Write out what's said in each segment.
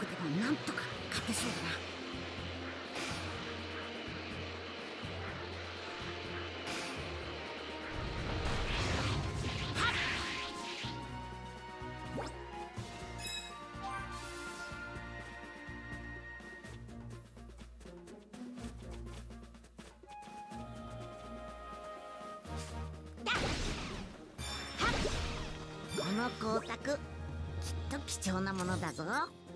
僕でもなんとか勝てそうだな。この光沢、きっと貴重なものだぞ。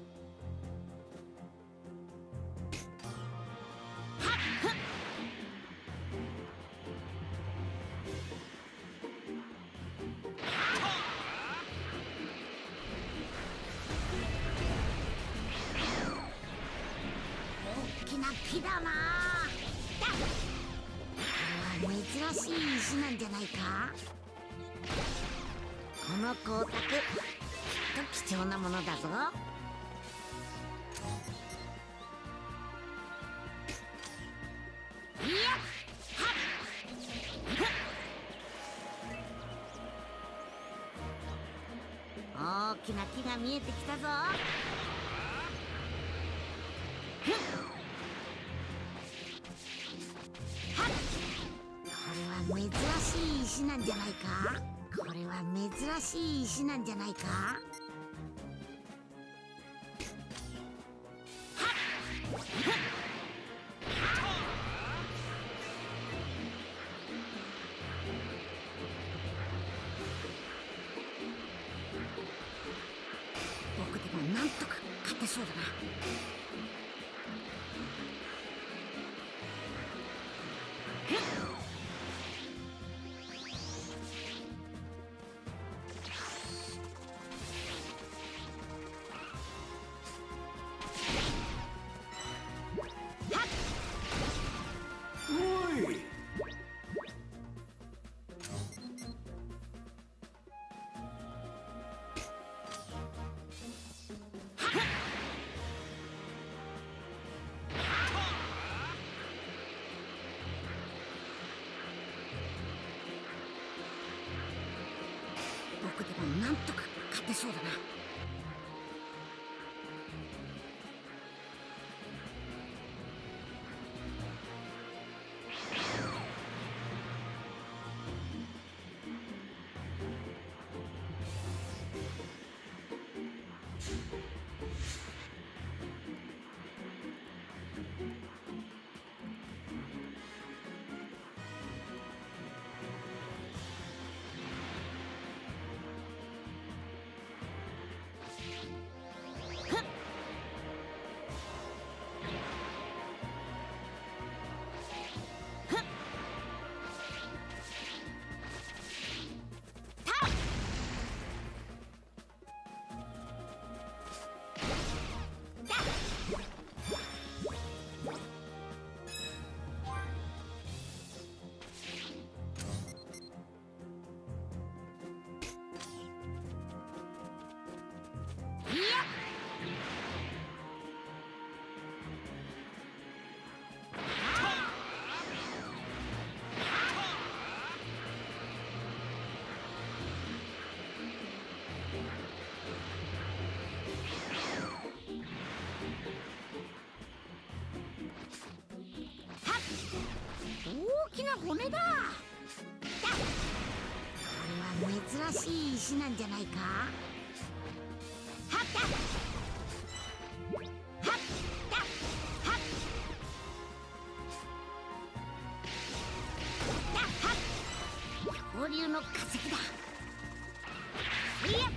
大きな木だな。これは珍しい石なんじゃないか。この光沢、きっと貴重なものだぞ。いや大きな木が見えてきたぞ。これは珍しい石なんじゃないか。これは珍しい石なんじゃないか。僕でもなんとか勝てそうだな。僕でもなんとか勝てそうだな。大きな骨だ。これは珍しい石なんじゃないか。はったはったはったはっ恐竜の化石だ。いや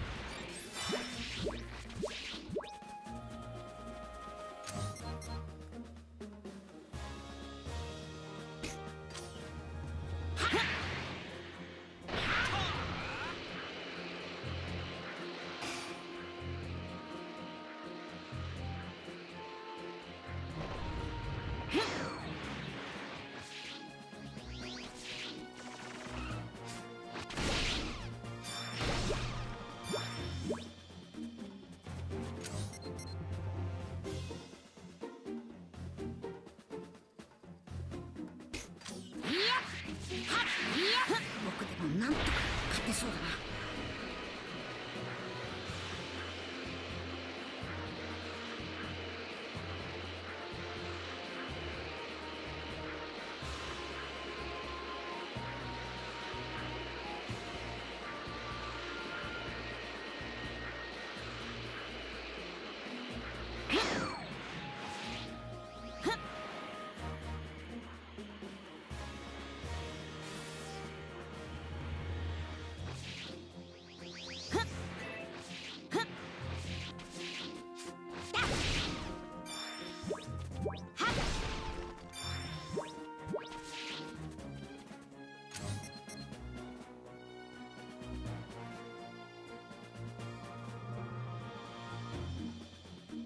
っ